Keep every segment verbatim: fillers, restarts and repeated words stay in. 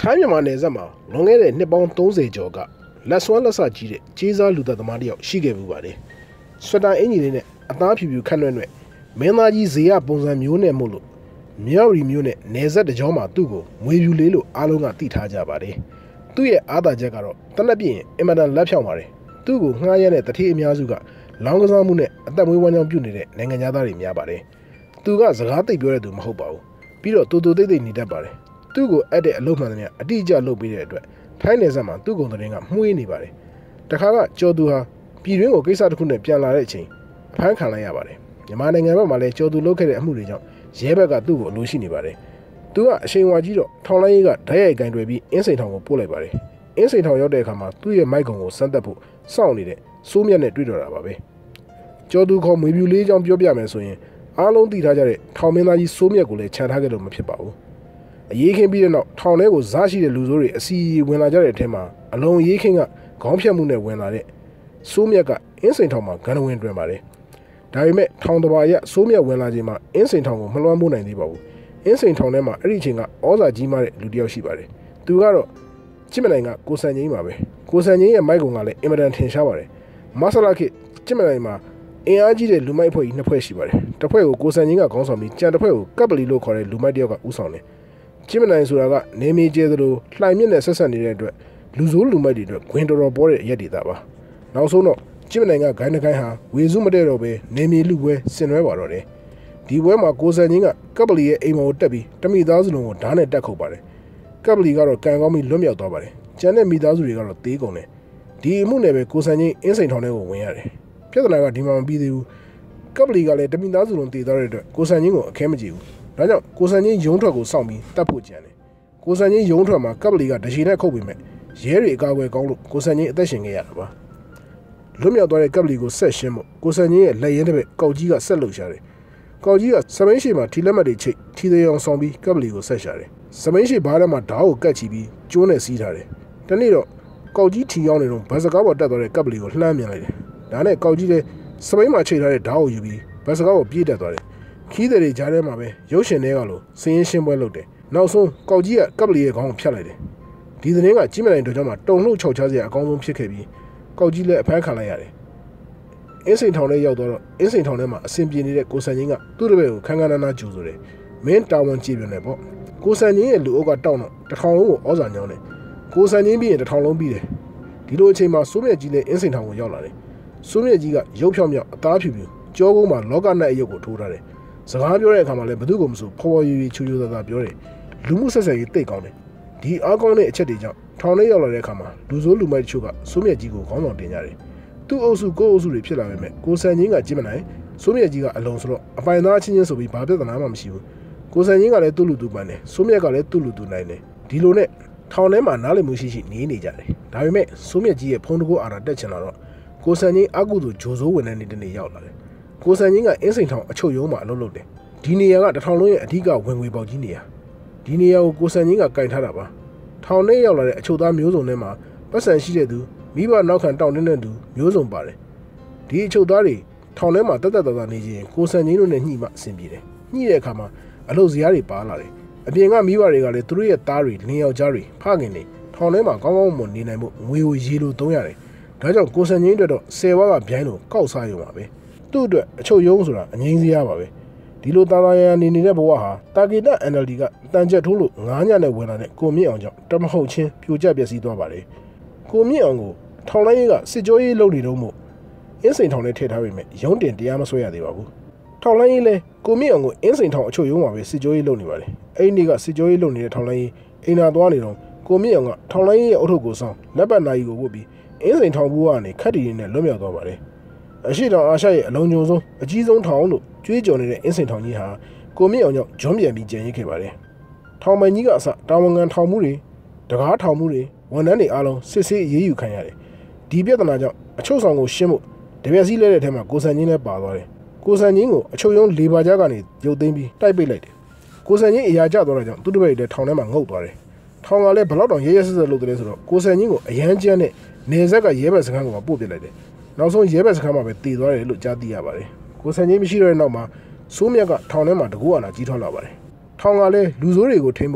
ထိုင်းမြန်မာနယ်စပ်မှာလွန်ခဲ့တဲ့နှစ်ပေါင်းသုံးဆယ်ကျော်ကလက်စွမ်းလက်စကြီးတဲ့ကြေးစားလူသက်သမားတယောက်ရှိခဲ့မှုပါတယ်။ဆွတ်တာအင်ဂျီလေးနဲ့အသားဖြူဖြူခန့်လွှဲ့လွှဲ့မင်းသားကြီးဇေယပုံစံမျိုးနဲ့မို့လို့မြောက်ရီမျိုးနဲ့နယ်စပ်တကြောမှာသူ့ကိုမွေဖြူလေးလို့အားလုံးကသိထားကြပါတယ်။သူ့ရဲ့အားသာချက်ကတော့တနက်ပြည့်ရင်အင်မတန်လက်ဖြောင့်ပါတယ်။သူ့ကိုငှားရတဲ့တတိအများစုကလောင်းကစားမှုနဲ့အသက်မွေးဝမ်းကြောင်းပြုနေတဲ့နိုင်ငံသားတွေများပါတယ်။သူကစကားသိပ်ပြောတဲ့သူမဟုတ်ပါဘူး။ပြီးတော့တူတူတိတ်တိတ်နေတတ်ပါတယ်။သူ့ကိုအပ်တဲ့အလုပ်မှန်သမျှအတိအကျလုပ်ပေးတဲ့အတွက်ထိုင်းနယ်စပ်မှာသူ့ကုန်တဲ့ကမှုေးနေပါတယ်။တခါကကျော်သူဟာပြည်တွင်းကိုကိစ္စတစ်ခုနဲ့ပြန်လာတဲ့အချိန်အဖမ်းခံလိုက်ရပါတယ်။မြန်မာနိုင်ငံဘက်မှာလည်းကျော်သူလုပ်ခဲ့တဲ့အမှုတွေကြောင့်ရဲဘက်ကသူ့ကိုအလိုရှိနေပါတယ်။သူကအချိန်ဝါကြီးတော့ထောင်လိုင်းရေးကဓာတ်ရိုက်ကင်တွယ်ပြီးအင်းစိန်ထောင်ကိုပို့လိုက်ပါတယ်။အင်းစိန်ထောင်ရောက်တဲ့အခါမှာသူ့ရဲ့မိုက်ကုံကိုစမ်းသပ်ဖို့စောင့်နေတဲ့စိုးမြတ်နဲ့တွေ့တော့တာပါပဲ။ကျော်သူခေါ်မွေပြူလေးကြောင့်ပြောပြမယ်ဆိုရင်အားလုံးသိထားကြတဲ့ထောင်မင်းသားကြီးစိုးမြတ်ကိုလည်းခြံထားခဲ့လို့မဖြစ်ပါဘူး။အရေးခင်းပြီးတဲ့နောက်ထောင်ထဲကိုစားရှိတဲ့လူဆိုးတွေအစီဝင်လာကြတဲ့အထက်မှာအလုံးရေးခင်းကခေါင်းဖြတ်မှုနဲ့ဝင်လာတဲ့စိုးမြတ်ကအင်းစိန်ထောင်မှာဂန္ဓဝင်တွင်ပါတယ်။ဒါပေမဲ့ထောင်တဘာရစိုးမြတ်ဝင်လာချိန်မှာအင်းစိန်ထောင်ကိုမလွှမ်းမိုးနိုင်သေးပါဘူး။အင်းစိန်ထောင်ထဲမှာအဲ့ဒီအချိန်ကဩဇာကြီးမားတဲ့လူတစ်ယောက်ရှိပါတယ်။သူကတော့ချစ်မနိုင်ကကိုစံငိမ့်ပါပဲ။ကိုစံငိမ့်ရဲ့မိုက်ကုံကလည်းအင်မတန်ထင်ရှားပါတယ်။မဆလာခေချစ်မနိုင်မှာအင်အားကြီးတဲ့လူမိုက်ဖွဲ့ကြီးနှစ်ဖွဲ့ရှိပါတယ်။တစ်ဖွဲ့ကိုကိုစံငိမ့်ကခေါင်းဆောင်ပြီးကြံတစ်ဖွဲ့ကိုကပ်ပလီလို့ခေါ်တဲ့လူမိုက်တစ်ယောက်ကဦးဆောင်တယ်။ချစ်မနိုင်ဆိုတာကနေမီကျဲသလိုလှိုင်မြင့်နဲ့ဆက်ဆက်နေတဲ့အတွက်လူဆိုးလူမိုက်တွေအတွက်ဂွင်တော်တော်ပေါ်တဲ့အရက်ဒေတာပါ။နောက်ဆုံးတော့ချစ်မနိုင်ကဂိုင်းတစ်ခိုင်းဟာဝေစုမတဲ့တော့ပဲနေမီလူပွဲဆင်နွှဲပါတော့တယ်။ဒီပွဲမှာကိုစံငိမ့်ကကပ်ပလီရဲ့အိမ်မော်ကိုတက်ပြီးတမိသားစုလုံးကိုဓာတ်နဲ့တက်ခုတ်ပါတယ်။ကပ်ပလီကတော့ကံကောင်းပြီးလွတ်မြောက်သွားပါတယ်။ကျန်တဲ့မိသားစုတွေကတော့သေးကုန်တယ်။ဒီအမှုနဲ့ပဲကိုစံငိမ့်အင်းစိန်ထောင်ထဲကိုဝင်ရတယ်။ပြဿနာကဒီမှာမပြီးသေးဘူး။ကပ်ပလီကလည်းတမိသားစုလုံးတည်သွားတဲ့အတွက်ကိုစံငိမ့်ကိုအခဲမကြည့်ဘူး။ဒါကြောင့်ကိုစံငိမ့်ရုံးထွက်ကိုစောင့်ပြီးတတ်ဖို့ကြံတယ်။ကိုစံငိမ့်ရုံးထွက်မှာကပ်ပလီကတချီနဲ့ခုတ်ပြီးမဲ့ရဲတွေအကာအကွယ်ကောင်းလို့ကိုစံငိမ့်အသက်ရှင်ခဲ့ရတာပါ။လွတ်မြောက်သွားတဲ့ကပ်ပလီကိုဆက်ရှင်းဖို့ကိုစံငိမ့်ရဲ့လက်ရဲတစ်ဖက်ကောက်ကြီးကဆက်လှုပ်ရှားတယ်။ကောက်ကြီးကစမိန်ရှိမှာထီလက်မှတ်တွေချိတ်ထီသေးအောင်ဆောင်ပြီးကပ်ပလီကိုဆက်ရှာတယ်။စမိန်ရှိဘားထဲမှာဓာတ်ကိုကတ်ချီပြီးကျိုးနဲ့စီးထားတယ်။တနေ့တော့ကောက်ကြီးထီရောက်နေတော့ဘတ်စကားပေါ်တက်သွားတဲ့ကပ်ပလီကိုလှမ်းမြင်လိုက်တယ်။ဒါနဲ့ကောက်ကြီးလည်းစမိန်မှာချိတ်ထားတဲ့ဓာတ်ကိုယူပြီးဘတ်စကားပေါ်ပြေးတက်သွားတယ်။ခီးတဲ့ကြားထဲမှာပဲရုပ်ရှင်တွေကလို့စင်းရင်ရှင်းပွဲလုပ်တယ်။နောက်ဆုံးကောက်ကြီးကကပ်ပလီရဲ့ခေါင်းကိုဖြတ်လိုက်တယ်။ဒီသတင်းကကြီးမနိုင်တော့ကြောင့်မှတုံလို့ခြောက်ချစရာအကောင်းဆုံးဖြစ်ခဲ့ပြီးကောက်ကြီးလည်းအဖမ်းခံလိုက်ရတယ်။အင်းစိန်ထောင်ထဲရောက်တော့အင်းစိန်ထောင်ထဲမှာအဆင်ပြေနေတဲ့ကိုစံငိမ့်ကသူ့တပည့်ကိုခန်းခန်းနားနားကြိုဆိုတယ်။မင်းတာဝန်ကြည့်ပြန်တယ်ပေါ့။ကိုစံငိမ့်ရဲ့လူအုပ်ကတောက်တော့တထောင်လုံးကိုဩဇာညောင်းတယ်။ကိုစံငိမ့်ပြီးရင်တထောင်လုံးပြီးတယ်။ဒီလိုအချိန်မှာစိုးမြတ်ကြီးလည်းအင်းစိန်ထောင်ကိုရောက်လာတယ်။စိုးမြတ်ကြီးကရုပ်ဖြောင်းမြောက်အသားဖြူဖြူကြောကုန်းမှာလောကနဲ့အယုတ်ကိုထိုးထားတယ်။စကားပြောတဲ့အခါမှာလည်းဘသူ့ကိုမဆိုဖော်ဖော်ရွရွချူချူသာသာပြောတယ်။လူမှုဆက်ဆံရေးတိတ်ကောင်းတယ်။ဒီအားကောင်းတဲ့အချက်တွေကြောင့်ထောင်ထဲရောက်လာတဲ့အခါမှာလူဆိုးလူမိုက်တချို့ကစိုးမြတ်ကြီးကိုခေါင်းဆောင်တင်ကြတယ်။သူ့အုပ်စုကိုအုပ်စုတွေဖြစ်လာပေမဲ့ကိုစံငိမ့်ကကြည့်မနိုင်စိုးမြတ်ကြီးကအလုံးဆိုတော့အပိုင်သားချင်းချင်းဆိုပြီးဘာပြဿနာမှမရှိဘူး။ကိုစံငိမ့်ကလည်းသူ့လူသူပန်းတယ်စိုးမြတ်ကလည်းသူ့လူသူနိုင်တယ်ဒီလိုနဲ့ထောင်ထဲမှာနားလည်မှုရှိရှိနေနေကြတယ်။ဒါပေမဲ့စိုးမြတ်ကြီးရဲ့ဖုံးတကိုးအာဏာတက်ချင်လာတော့ကိုစံငိမ့်အကုသို့ဂျိုဆိုးဝင်တဲ့နေတဲ့နေ့ရောက်လာတယ်။ကိုစံငိမ့်ကအင်းစိန်ထောင်အချုပ်ရုံးမှာအလုပ်လုပ်တယ်။ဒီနေရာကတထောင်လုံးရဲ့အဓိကဝင်ငွေပေါက်ကြီးနေရာ။ဒီနေရာကိုကိုစံငိမ့်ကကင်ထားတာပါ။ထောင်ထဲရောက်လာတဲ့အချုပ်သားမျိုးစုံထဲမှာပတ်စံရှိတဲ့သူမိဘနောက်ခံတောင်းနေတဲ့သူမျိုးစုံပါတယ်။ဒီအချုပ်သားတွေထောင်ထဲမှာတက်တက်တာတာနေခြင်းကိုစံငိမ့်တို့နဲ့ညှိမှအဆင်ပြေတယ်။ညှိတဲ့အခါမှာအလုပ်စရာတွေပါလာတယ်။အပြင်ကမိဘတွေကလည်းသူတို့ရဲ့သားတွေလင်းယောက်ျားတွေဖခင်တွေထောင်ထဲမှာကောင်းကောင်းမွန်နေနိုင်မှုငွေကိုရေလိုသုံးရတယ်။ဒါကြောင့်ကိုစံငိမ့်အတွက်တော့ဆယ်ဝါကဗျိုင်းလို့ကောက်စားရုံပါပဲ။သူ့အတွက်အချုပ်ရုံးဆိုတာအငြိမ်းစရာပါပဲ။ဒီလိုတာတာရရနေနေတဲ့ဘဝဟာတာဂီတာ အန် အယ် ဒီ ကတန်ချက်ထိုးလို့ငါးညနဲ့ဝင်လာတဲ့ကိုမြင့်အောင်ကြောင့်တမဟုတ်ချင်းပြိုကျပျက်စီးသွားပါတယ်။ကိုမြင့်အောင်ကိုထောင်လိုင်းရေးကစစ်ကြောရေးလုပ်နေတော့မို့အင်းစိန်ထောင်ထဲထည့်ထားပေမဲ့ရုံးတင်တရားမဆွဲရသေးပါဘူး။ထောင်လိုင်းရေးလဲကိုမြင့်အောင်ကိုအင်းစိန်ထောင်အချုပ်ရုံးမှာပဲစစ်ကြောရေးလုပ်နေပါတယ်။အဲ့ဒီနေ့ကစစ်ကြောရေးလုပ်နေတဲ့ထောင်လိုင်းရေးအိမ်သာသွားနေတော့ကိုမြင့်အောင်ကထောင်လိုင်းရေးရဲ့အုတ်ထုပ်ကိုဆောင်လက်ပတ်နာရီကိုဝတ်ပြီးအင်းစိန်ထောင်ဘူးကနေခက်တီရင်းနဲ့လွတ်မြောက်သွားပါတယ်။အရှိတောင်အာရှရဲ့အလုံးကျုံဆုံးအကြီးဆုံးထောင်လို့ကြွေးကြော်နေတဲ့အင်းစိန်ထောင်ကြီးဟာကိုမြင့်အောင်ကြောင့်ဂျွန်းပြန်ပြီးကြံရစ်ခဲ့ပါတယ်။ထောင်ပိုင်ကြီးကအစတာဝန်ခံထောင်မှုတွေတကားထောင်မှုတွေဝန်ထမ်းတွေအားလုံးစစ်ဆေးအေးအေးယူခံရတယ်။ဒီပြဿနာကြောင့်အချုပ်ဆောင်ကိုရှင်းဖို့တပြက်စီးလဲတဲ့ထဲမှာကိုစံငိမ့်လည်းပါသွားတယ်။ကိုစံငိမ့်ကိုအချုပ်ရုံးလေပါကြားကနေရုပ်သိမ်းပြီးတိုက်ပိတ်လိုက်တယ်။ကိုစံငိမ့်အရာကျသွားတဲ့ကြောင့်သူ့တပည့်တွေထောင်ထဲမှာငုတ်သွားတယ်။ထောင်ကလည်းဘလောက်တောင်ရဲရဲဆက်ဆက်လုပ်တယ်ဆိုတော့ကိုစံငိမ့်ကိုအရန်ကျန်းနဲ့နေဆက်ကရဲဘက်စခန်းကိုပို့ပစ်လိုက်တယ်။နောက်ဆုံးရဲဘက်စခန်းမှာပဲတည်သွားတယ်လို့ကြားသိရပါတယ်။ကိုစံငိမ့်မရှိတော့တဲ့နောက်မှာစိုးမြတ်ကထောင်ထဲမှာတကူအာဏာကြီးထွားလာပါတယ်။ထောင်ကလည်းလူဆိုးတွေကိုထိန်းဖို့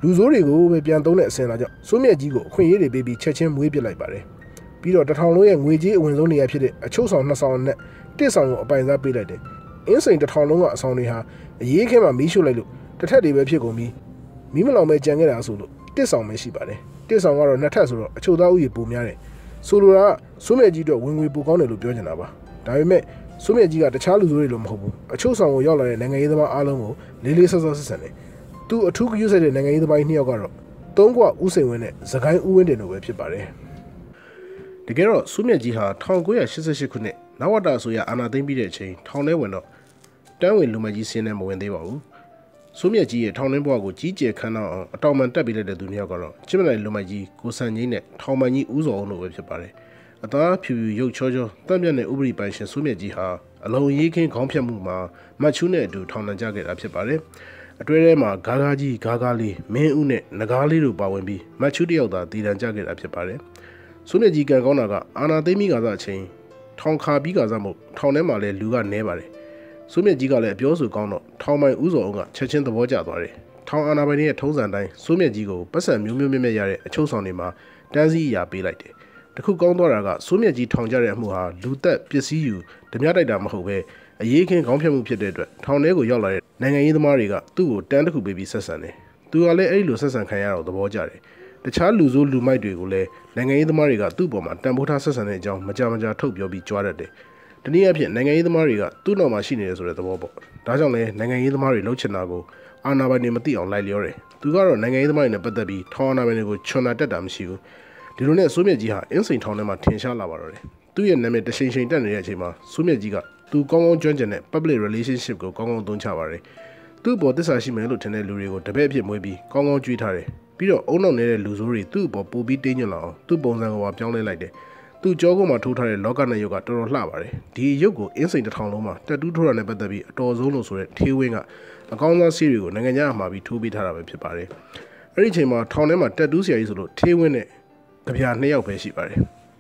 လူဆိုးတွေကိုပဲပြန်သုံးတဲ့အစင်လာကြောင့်စိုးမြတ်ကြီးကိုအခွင့်အရေးတွေပေးပြီးချက်ချင်းမွေးပစ်လိုက်ပါတယ်ပြီးတော့တထောင်လုံးရဲ့ငွေကြေးအဝင်ဆုံးနေရာဖြစ်တဲ့အချုပ်ဆောင်နှစ်ဆောင်နဲ့တစ်ဆောင်ကိုအပိုင်စားပေးလိုက်တယ်အင်းစိန်တထောင်လုံးကအဆောင်တွေဟာအရေးခင်းမှာမီးရှို့လိုက်လို့တစ်ထက်တွေပဲဖြစ်ကုန်ပြီးမီးမလောင်ပဲကြံခဲ့တာဆိုလို့တစ်ဆောင်ပဲရှိပါတယ်တစ်ဆောင်ကတော့နှစ်ထပ်ဆိုတော့အချုပ်သားဥယျာဉ်ပိုများတယ်ဆိုလိုတာကစိုးမြတ်ကြီးတို့ဝင်ငွေပိုကောင်းတယ်လို့ပြောနေတာပါဒါပေမဲ့စိုးမြတ်ကြီးကတခြားလူဆိုးတွေလိုမဟုတ်ဘူးအချုပ်ဆောင်ကိုရောက်လာတဲ့နိုင်ငံရေးသမားအားလုံးကိုလေးလေးဆော့ဆော့ဆက်ဆံတယ်သူအထူးဂရုစိုက်တဲ့နိုင်ငံရေးသမားနှစ်ယောက်ကတော့သုံးကွဦးစိန်ဝင်းနဲ့သခိုင်းဦးဝင်းတင်တို့ပဲဖြစ်ပါတယ်တကယ်တော့စိုးမြတ်ကြီးဟာ၁၉၈၈ခုနှစ်နဝတအစိုးရအာဏာသိမ်းပြီးတဲ့အချိန်ထောင်ထဲဝင်တော့တန်းဝင်လူမကြီးစင်းနဲ့မဝင်သေးပါဘူးစိုးမြတ်ကြီးရဲ့ထောင်ထဲဘဝကိုကြီးကျယ်ခမ်းနားအောင်အတော်မှန်တက်ပြီးလိုက်တဲ့သူနှစ်ယောက်ကတော့ချစ်မလိုက်လူမကြီးကိုစံကြီးနဲ့ထောင်မကြီးဦးစောအောင်တို့ပဲဖြစ်ပါတယ်အသားဖြူဖြူရုပ်ချောချောတန့်ပြတ်တဲ့ဥပဒေပိုင်ရှင်စိုးမြတ်ကြီးဟာအလုံးရေးခင်းခေါင်းဖြတ်မှုမှာမတ်ချူးနဲ့အတူထောင်နှံကြခဲ့တာဖြစ်ပါတယ်အတွဲထဲမှာဂါဂါကြီးဂါဂါလေးမင်းဦးနဲ့နဂါးလေးတို့ပါဝင်ပြီးမတ်ချူးတယောက်သာတည်တံကြခဲ့တာဖြစ်ပါတယ်စိုးမြတ်ကြီးကံကောင်းတာကအာနာသိမ့်မိကစားအချိန်ထောင်ခါပြီးကစားမှုထောင်ထဲမှာလည်းလူကနေပါတယ်စိုးမြတ်ကြီးကလည်းအပြောဆိုကောင်းတော့ထောင်ပိုင်ဦးစောအောင်ကချက်ချင်းသဘောကျသွားတယ်ထောင်အာနာပိုင်ရဲ့ထုံးစံတိုင်းစိုးမြတ်ကြီးကိုပတ်စံမျိုးမျိုးမြက်မြက်ရတဲ့အချုပ်ဆောင်တွေမှာတန်းစီရာပေးလိုက်တယ်တခုကောင်းသွားတာကစိုးမြတ်ကြီးထောင်ကြတဲ့အမှုဟာလူသက်ပစ္စည်းယူဓမြတိုက်တာမဟုတ်ပဲအရေးခင်းခေါင်းဖြတ်မှုဖြစ်တဲ့အတွက်ထောင်ထဲကိုရောက်လာတဲ့နိုင်ငံရေးသမားတွေကသူ့ကိုတန်းတစ်ခုပေးပြီးဆက်ဆံတယ်သူကလည်းအဲ့ဒီလိုဆက်ဆံခံရတော့သဘောကျတယ်တခြားလူဆိုးလူမိုက်တွေကိုလည်းနိုင်ငံရေးသမားတွေကသူ့ပေါ်မှာတန်ဖိုးထားဆက်ဆံတဲ့အကြောင်းမကြမကြာထုတ်ပြောပြီးကြွားတတ်တယ်တနည်းအားဖြင့်နိုင်ငံရေးသမားတွေကသူ့နောက်မှာရှိနေတယ်ဆိုတဲ့သဘောပေါ့ဒါကြောင့်လည်းနိုင်ငံရေးသမားတွေလှုပ်ချင်တာကိုအာဏာပိုင်တွေမသိအောင်လိုက်လျောတယ်သူကတော့နိုင်ငံရေးသမားတွေနဲ့ပတ်သက်ပြီးထောင်အာဏာပိုင်တွေကိုချွန်တာတက်တာမရှိဘူးဒီလိုနဲ့စိုးမြတ်ကြီးဟာအင်းစိန်ထောင်ထဲမှာထင်ရှားလာပါတော့တယ်သူ့ရဲ့နာမည်တရှိန်ရှိန်တက်နေတဲ့အချိန်မှာစိုးမြတ်ကြီးကသူကောင်းကောင်းကျွမ်းကျင်တဲ့ public relationship ကိုကောင်းကောင်းသုံးချပါတယ်သူ့ပေါ်သစ္စာရှိမယ်လို့ထင်တဲ့လူတွေကိုတပည့်အဖြစ်မွေးပြီးကောင်းကောင်းကြွေးထားတယ်ပြီးတော့အုံနောက်နေတဲ့လူဆိုးတွေသူ့ပေါ်ပို့ပြီးတင်းညွန့်လာအောင်သူ့ပုံစံကိုပါပြောင်းလဲလိုက်တယ်သူ့ကြောကုန်းမှာထိုးထားတဲ့လောကနဲ့ရုပ်ကတော်တော်လှပါတယ်ဒီရုပ်ကိုအင်းစိန်တစ်ထောင်လုံးမှာတက်တူးထိုးတာနဲ့ပတ်သက်ပြီးအတော်ဆုံးလို့ဆိုတဲ့ထေးဝင်းကအကောင်းဆုံးစီးရီကိုနိုင်ငံခြားမှာပြီးထိုးပေးထားတာပဲဖြစ်ပါတယ်အဲ့ဒီအချိန်မှာထောင်ထဲမှာတက်တူးဆရာကြီးဆိုလို့ထေးဝင်းနဲ့ကြပြာနှစ်ယောက်ပဲရှိပါတယ်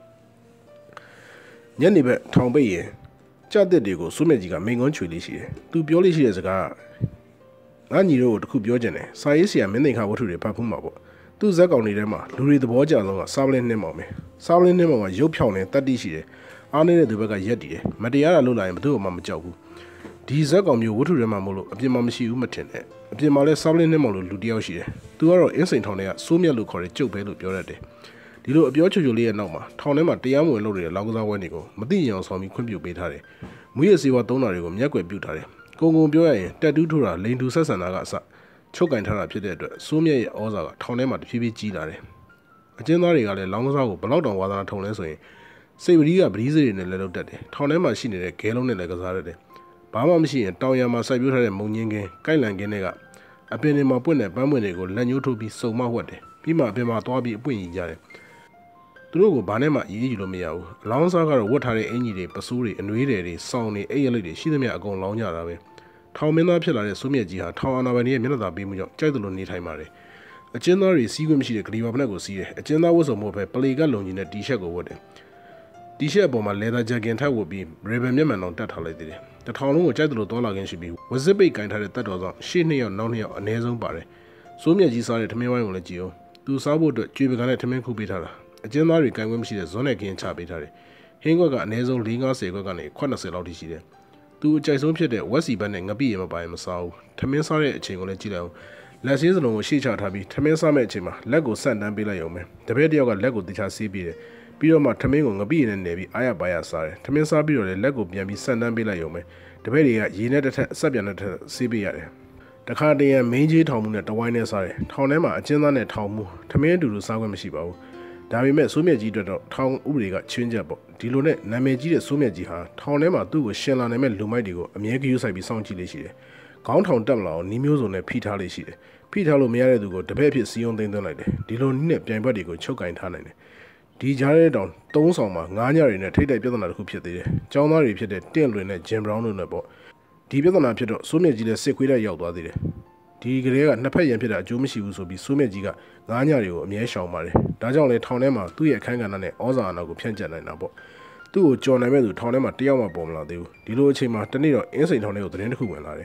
ညနေဘက်ထောင်ပိတ်ရင်ကြက်တဲ့တွေကိုစိုးမြတ်ကြီးကမိန်ကွန်းချွေလေးရှိတယ်သူပြောလေးရှိတဲ့စကားငါညီတို့ကိုတခုပြောချင်တယ်စာရေးဆရာမင်းသိခါဝတ္ထုတွေဖတ်ဖူးမှာပေါ့သူ့ဇက်ကောင်တွေထဲမှာလူတွေသဘောကျဆုံးကစားပလင်းနှင်းမောင်ပဲစားပလင်းနှင်းမောင်ကရုပ်ဖြောင်းနေတတ်တိရှိတယ်အားနေတဲ့သူဘက်ကရက်တည်တယ်မတရားတာလုပ်လာရင်ဘယ်သူမှမကြောက်ဘူးဒီဇက်ကောင်မျိုးဝတ္ထုထဲမှာမို့လို့အပြင်မှာမရှိဘူးမထင်နဲ့အပြင်မှာလဲစားပလင်းနှင်းမောင်လို့လူတယောက်ရှိတယ်သူကတော့အင်းစိန်ထောင်ထဲကစိုးမြတ်လို့ခေါ်တဲ့ကျုပ်ပဲလို့ပြောရတယ်ဒီလိုအပြောချွတ်ချွတ်လေးရဲ့နောက်မှာထောင်ထဲမှာတရားမဝင်လုပ်နေတဲ့လောင်းကစားဝဲတွေကိုမသိရင်အောင်ဆောင်ပြီးခွင့်ပြုပေးထားတယ်မူရစေဝါသုံးတာတွေကိုမျက်ကွယ်ပြုထားတယ်ကုံကုံပြောရရင်တက်တူးထိုးတာလိန်တူဆက်ဆံတာကအစချုပ်ကင်ထားတာဖြစ်တဲ့အတွက်စိုးမြတ်ရဲ့ဩဇာကထောင်ထဲမှာတဖြည်းဖြည်းကြီးလာတယ်အကျဉ်းသားတွေကလည်းလောင်းကစားကိုဘလောက်တောင်ဝါသနာထုံလဲဆိုရင်စိတ်ပရိကပရိစေတွေနဲ့လည်းလုပ်တတ်တယ်ထောင်ထဲမှာရှိနေတဲ့ဂဲလုံးနဲ့လည်းကစားရတယ်ဘာမှမရှိရင်တောင်ရံမှာစိုက်ပျိုးထားတဲ့မုံငင်းကင်းကိုက်လန်ကင်းတွေကအပင်တွေမှာပွင့်တဲ့ပန်းပွင့်တွေကိုလက်ညှိုးထိုးပြီးစုံမဝက်တယ်ပြီးမှအပင်မှာသွားပြီးအပွင့်ကြီးကြတယ်သူတို့ကိုဘာနဲ့မှအေးအေးယူလို့မရဘူးအလောင်းစားကတော့ဝတ်ထားတဲ့အင်ကြီးတွေပစိုးတွေအနွေးတွေတွေစောင်းတွေအိပ်ရလိတ်တွေရှိသမျှအကုန်လောင်းကြတာပဲထောင်မင်းသားဖြစ်လာတဲ့စိုးမြတ်ကြီးဟာထောင်အာဏာပိုင်တွေရဲ့မျက်နှာသာပေးမှုကြောင့်ကြိုက်သလိုနေထိုင်ပါတယ်အကျဉ်းသားတွေစီးခွင့်မရှိတဲ့ဂလီဝါဖက်ကိုစီးတယ်အကျဉ်းသားဝတ်စုံမို့ပဲပလေကလုံကြီးနဲ့တီရှပ်ကိုဝတ်တယ်တီရှပ်အပေါ်မှာလေသာဂျက်ကင်ထပ်ဝတ်ပြီးရေဘယ်မျက်မှန်အောင်တက်ထားလိုက်သေးတယ်တထောင်လုံးကိုကြိုက်သလိုသွားလာခြင်းရှိပြီးဝဇစ်ပိတ်ကင်ထားတဲ့တပ်တော်ဆောင်ရှေ့နှစ်ယောက်နောက်နှစ်ယောက်အနည်းဆုံးပါတယ်စိုးမြတ်ကြီးစားတဲ့ထမင်းဝိုင်းကိုလည်းကြည့်အောင်သူစားဖို့အတွက်ကြွေပကံနဲ့ထမင်းခုပေးထားတာအကျဉ်းသားတွေကံခွင့်မရှိတဲ့ဇွန်နဲ့ကင်းချပေးထားတယ်ဟင်းခွက်ကအနည်းဆုံး၄၅၀ခွက်ကနေခွက်၂၀လောက်ထိရှိတယ်သူအကြိုက်ဆုံးဖြစ်တဲ့ဝက်စီဘတ်နဲ့ငပိရမပိုင်မစားဘူးထမင်းစားတဲ့အချိန်ကိုလည်းကြည့်လိုက်အောင်လက်ဆေးစလုံးကိုရှေ့ချထားပြီးထမင်းစားမဲ့အချိန်မှာလက်ကိုဆန့်တန်းပေးလိုက်အောင်ပဲတပည့်တယောက်ကလက်ကိုတခြားဆေးပေးတယ်ပြီးတော့မှထမင်းကိုငပိရနဲ့နယ်ပြီးအားရပါရစားတယ်ထမင်းစားပြီးတော့လည်းလက်ကိုပြန်ပြီးဆန့်တန်းပေးလိုက်အောင်ပဲတပည့်တွေကရေနဲ့တစ်ထက်အဆက်ပြန်တဲ့ထက်ဆေးပေးရတယ်တခါတည်းရမင်းကြီးထောင်မှုနဲ့တဝိုင်းနဲ့စားတယ်ထောင်ထဲမှာအကျဉ်းသားနဲ့ထောင်မှုထမင်းအတူတူစားခွင့်မရှိပါဘူးဒါပေမဲ့စိုးမြတ်ကြီးအတွက်တော့ထောင်ဥပဒေကချင်းချက်ပေါ့ဒီလိုနဲ့နာမည်ကြီးတဲ့စိုးမြတ်ကြီးဟာထောင်ထဲမှာသူ့ကိုရှင်လာနိုင်မဲ့လူမိုက်တွေကိုအမြဲကြိုးဆိုင်ပြီးစောင့်ကြည့်လေးရှိတယ်ခေါင်းထောင်တက်မလာအောင်နီးမျိုးစုံနဲ့ဖိထားလေးရှိတယ်ဖိထားလို့မရတဲ့သူကိုတပည့်ဖြစ်စီယုံသိမ်းသွင်းလိုက်တယ်ဒီလိုနည်းနဲ့ပြိုင်ဘက်တွေကိုချုပ်ကင်ထားနိုင်တယ်ဒီကြားထဲတောင်သုံးဆောင်မှာငားညတွေနဲ့ထိတ်တိုက်ပြဿနာတစ်ခုဖြစ်သေးတယ်ကျောင်းသားတွေဖြစ်တဲ့တင့်လွင်နဲ့ဂျင်ဘရောင်းတို့နဲ့ပေါ့ဒီပြဿနာဖြစ်တော့စိုးမြတ်ကြီးလည်းစစ်ခွေးတိုက်ရောက်သွားသေးတယ်ဒီကလေးကနှစ်ဖက်ရန်ဖြစ်တာအကျိုးမရှိဘူးဆိုပြီးစိုးမြတ်ကြီးကငားညတွေကိုအမြဲရှောင်ပါတယ်ဒါကြောင့်လေထောင်ထဲမှာသူ့ရဲ့အခန်းကဏ္ဍနဲ့ဩဇာအာဏာကိုဖြန့်ကျက်နိုင်တာပေါ့သူ့ကိုကြော်နိုင်မဲ့သူထောင်ထဲမှာတယောက်မှပေါ်မလာသေးဘူးဒီလိုအချိန်မှာတနေ့တော့အင်းစိန်ထောင်ထဲကိုသတင်းတစ်ခုဝင်လာတယ်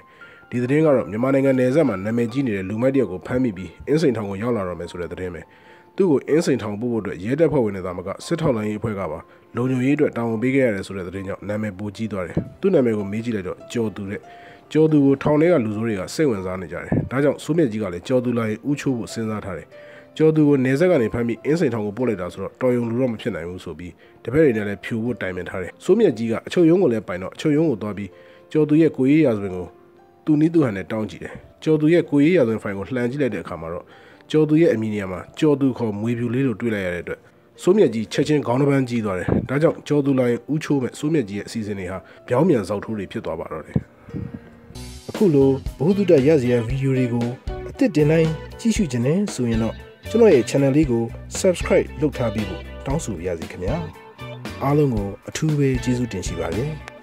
ဒီသတင်းကတော့မြန်မာနိုင်ငံနယ်စပ်မှာနာမည်ကြီးနေတဲ့လူမိုက်တယောက်ကိုဖမ်းမိပြီးအင်းစိန်ထောင်ကိုရောက်လာတော့မယ်ဆိုတဲ့သတင်းပဲသူ့ကိုအင်းစိန်ထောင်ပို့ဖို့အတွက်ရဲတပ်ဖွဲ့ဝင်တွေသာမကစစ်ထောက်လိုင်းရေးအဖွဲ့ကပါလုံခြုံရေးအတွက်တာဝန်ပေးခဲ့ရတယ်ဆိုတဲ့သတင်းကြောင့်နာမည်ပိုကြီးသွားတယ်သူ့နာမည်ကိုမေးကြည့်လိုက်တော့ကျော်သူတဲ့ကျော်သူကိုထောင်ထဲကလူဆိုးတွေကစိတ်ဝင်စားနေကြတယ်ဒါကြောင့်စိုးမြတ်ကြီးကလည်းကျော်သူလာရင်ဥချိုးဖို့စဉ်းစားထားတယ်ကျော်သူကိုနေဆက်ကနေဖမ်းပြီးအင်းစိန်ထောင်ကိုပို့လိုက်တာဆိုတော့တော်ယုံလူတော့မဖြစ်နိုင်ဘူးဆိုပြီးတပည့်တွေနဲ့လည်းဖြူဖို့တိုင်ပင်ထားတယ်စိုးမြတ်ကြီးကအချုပ်ရုံးကိုလည်းပိုင်တော့အချုပ်ရုံးကိုသွားပြီးကျော်သူရဲ့ကိုရေးရာဇဝင်ကိုသူနီးသူဟန်နဲ့တောင်းကြည့်တယ်ကျော်သူရဲ့ကိုရေးရာဇဝင်ဖိုင်ကိုလှန်ကြည့်လိုက်တဲ့အခါမှာတော့ကျော်သူရဲ့အမည်နေရာမှာကျော်သူခေါ်မွေဖြူလေးလို့တွေ့လိုက်ရတဲ့အတွက်စိုးမြတ်ကြီးချက်ချင်းခေါင်းတစ်ပန်းကြီးသွားတယ်ဒါကြောင့်ကျော်သူလာရင်ဥချိုးမဲ့စိုးမြတ်ကြီးရဲ့အစီအစဉ်တွေဟာပြောင်းပြန်စောက်ထိုးတွေဖြစ်သွားပါတော့တယ်အခုလိုဘ ഹു တုတရစရာဗီဒီယိုတွေကိုအသစ်တင်တိုင်းကြည့်ရှုခြင်းနဲ့ဆိုရင်တော့ကျွန်တော်ရဲ့ channel လေးကို subscribe လုပ်ထားပြီးဖို့တောင်းဆိုပါရစေခင်ဗျာအားလုံးကိုအထူးပဲကျေးဇူးတင်ရှိပါတယ်